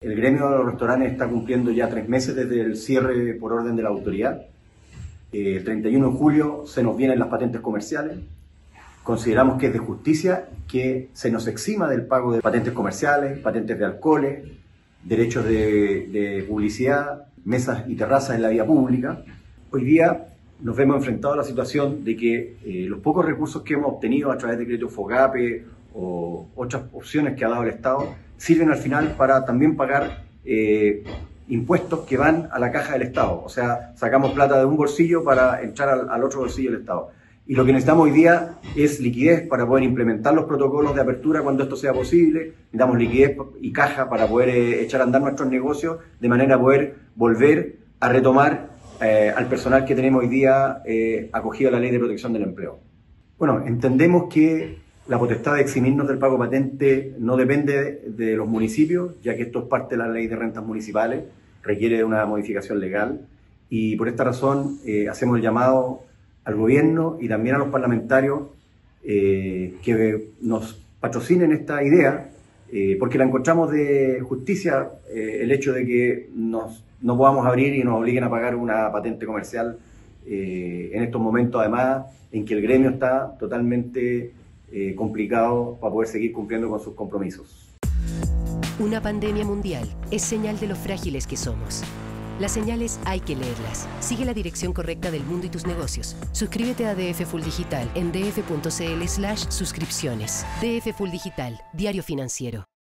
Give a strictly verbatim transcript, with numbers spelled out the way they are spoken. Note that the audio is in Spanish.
El gremio de los restaurantes está cumpliendo ya tres meses desde el cierre por orden de la autoridad. Eh, el treinta y uno de julio se nos vienen las patentes comerciales. Consideramos que es de justicia que se nos exima del pago de patentes comerciales, patentes de alcoholes, derechos de, de publicidad, mesas y terrazas en la vía pública. Hoy día nos vemos enfrentados a la situación de que eh, los pocos recursos que hemos obtenido a través de crédito FOGAPE o otras opciones que ha dado el Estado sirven al final para también pagar eh, impuestos que van a la caja del Estado. O sea, sacamos plata de un bolsillo para entrar al, al otro bolsillo del Estado. Y lo que necesitamos hoy día es liquidez para poder implementar los protocolos de apertura cuando esto sea posible. Necesitamos liquidez y caja para poder eh, echar a andar nuestros negocios de manera a poder volver a retomar eh, al personal que tenemos hoy día eh, acogido a la Ley de Protección del Empleo. Bueno, entendemos que la potestad de eximirnos del pago patente no depende de, de los municipios, ya que esto es parte de la Ley de Rentas Municipales, requiere de una modificación legal y por esta razón eh, hacemos el llamado al gobierno y también a los parlamentarios eh, que nos patrocinen esta idea, eh, porque la encontramos de justicia eh, el hecho de que nos, no podamos abrir y nos obliguen a pagar una patente comercial eh, en estos momentos, además, en que el gremio está totalmente eh, complicado para poder seguir cumpliendo con sus compromisos. Una pandemia mundial es señal de lo frágiles que somos. Las señales hay que leerlas. Sigue la dirección correcta del mundo y tus negocios. Suscríbete a D F Full Digital en df punto cl slash suscripciones. D F Full Digital, diario financiero.